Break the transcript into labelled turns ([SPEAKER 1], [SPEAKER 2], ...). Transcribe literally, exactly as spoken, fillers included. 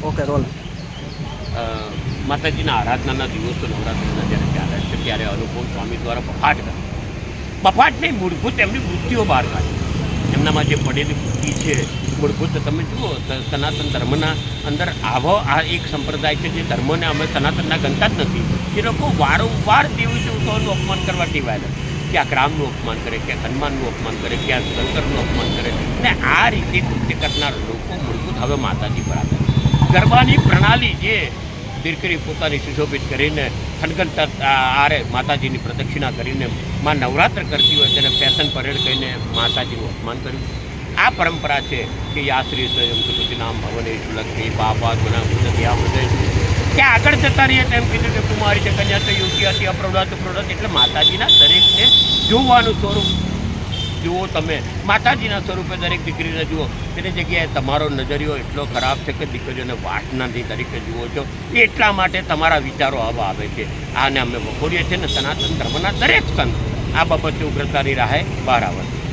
[SPEAKER 1] Okay role.
[SPEAKER 2] માતાજીના આરાધનાના દિવસો નવરાત્રિના જ્યારે ચાલે છે ત્યારે અનુપમ સ્વામી દ્વારા બફાટ કરે. બફાટની મૂળભૂત એમની વૃત્તિઓ બહાર કાઢે. એમનામાં જે પડેલી વૃત્તિ છે મૂળભૂત તમે જુઓ સનાતન ધર્મના અંદર આવો આ એક સંપ્રદાય છે જે ધર્મને અમે સનાતનના ગણતા જ નથી. એ લોકો વારંવાર દેવી દેવતાઓનું અપમાન કરવા ટેવાયેલા. ક્યાંક રામનું અપમાન કરે, ક્યાંક હનુમાનનું અપમાન કરે, ક્યાંક શંકરનું અપમાન કરે અને આ રીતે કૃત્ય કરનાર લોકો મૂળભૂત હવે માતાજી પર આવે. ગરબાની પ્રણાલી જે દીકરી પોતાની સુશોભિત કરીને ખનગન આરે માતાજીની પ્રદક્ષિણા કરીને માં નવરાત્ર કરતી હોય તેને ફેશન પરેડ કહીને માતાજીનું અપમાન કર્યું. આ પરંપરા છે કે યાશ્રી સ્વયં સુપતિ નામ ભવને લક્ષ્મી બાપા ગુના ગુજ્યા વધે ત્યાં આગળ જતા રહીએ તેમ કીધું કે કુમારી છે કન્યા તો યોગ્ય હતી અપ્રવૃત્ત પ્રવૃત્ત એટલે માતાજીના દરેકને જોવાનું સ્વરૂપ જુઓ તમે. માતાજીના સ્વરૂપે દરેક દીકરીને જુઓ. તેની જગ્યાએ તમારો નજરિયો એટલો ખરાબ છે કે દીકરીઓને વાસનાથી તરીકે જુઓ છો. એટલા માટે તમારા વિચારો આવા આવે છે. આને અમે વખોડીએ છીએ ને સનાતન ધર્મના દરેક સંત આ બાબતે ઉગ્રતાની રાહે બહાર આવે છે.